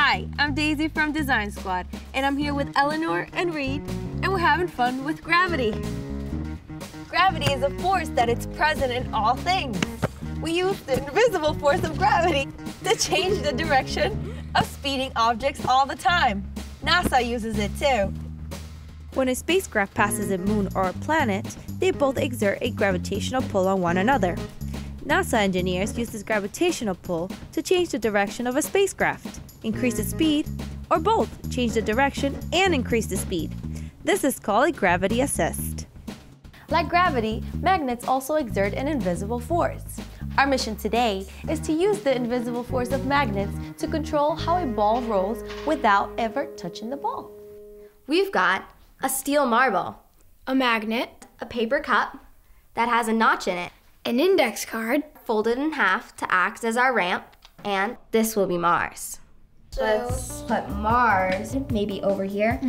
Hi, I'm Daisy from Design Squad, and I'm here with Eleanor and Reed, and we're having fun with gravity. Gravity is a force that is present in all things. We use the invisible force of gravity to change the direction of speeding objects all the time. NASA uses it too. When a spacecraft passes a moon or a planet, they both exert a gravitational pull on one another. NASA engineers use this gravitational pull to change the direction of a spacecraft, increase the speed, or both change the direction and increase the speed. This is called a gravity assist. Like gravity, magnets also exert an invisible force. Our mission today is to use the invisible force of magnets to control how a ball rolls without ever touching the ball. We've got a steel marble, a magnet, a paper cup that has a notch in it, an index card, folded in half to act as our ramp, and this will be Mars. Let's put Mars maybe over here.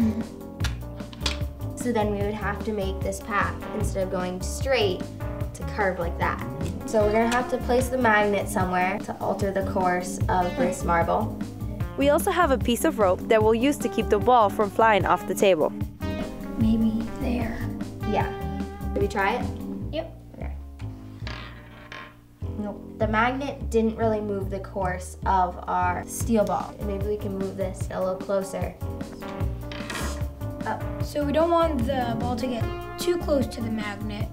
So then we would have to make this path, instead of going straight, to curve like that. So we're gonna have to place the magnet somewhere to alter the course of this marble. We also have a piece of rope that we'll use to keep the ball from flying off the table. maybe there. Yeah. Did we try it? Yep. Okay. Nope. The magnet didn't really move the course of our steel ball. Maybe we can move this a little closer. Up. So we don't want the ball to get too close to the magnet.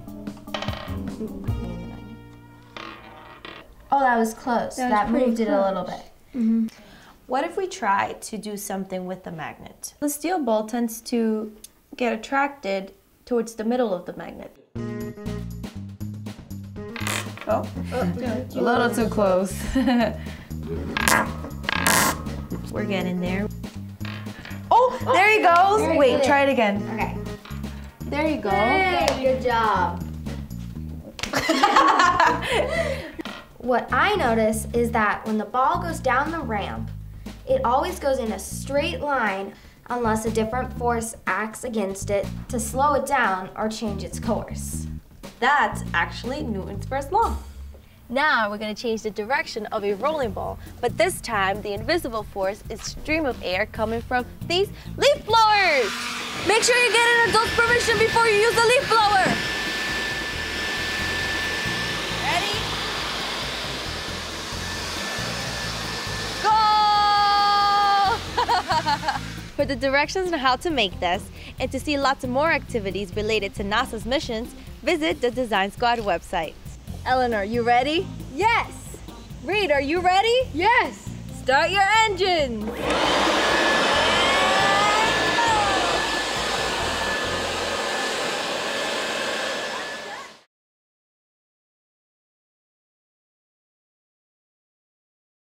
Oh, that was close. That moved it a little bit. Mm-hmm. What if we try to do something with the magnet? The steel ball tends to get attracted towards the middle of the magnet. Oh, a little too close. We're getting there. Oh, there he goes. Very Wait, good. try it again. Okay. There you go. Hey, good job. What I notice is that when the ball goes down the ramp, it always goes in a straight line unless a different force acts against it to slow it down or change its course. That's actually Newton's first law. Now we're going to change the direction of a rolling ball, but this time the invisible force is a stream of air coming from these leaf blowers. Make sure you get an adult's permission before you use the leaf blower. Ready? Go! For the directions on how to make this, and to see lots of more activities related to NASA's missions, visit the Design Squad website. Eleanor, you ready? Yes. Reed, are you ready? Yes. Start your engines!